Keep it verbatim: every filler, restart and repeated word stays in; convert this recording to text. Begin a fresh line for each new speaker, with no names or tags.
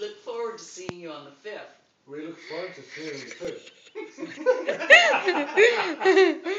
look forward to seeing you on the fifth.
We look forward to seeing you too.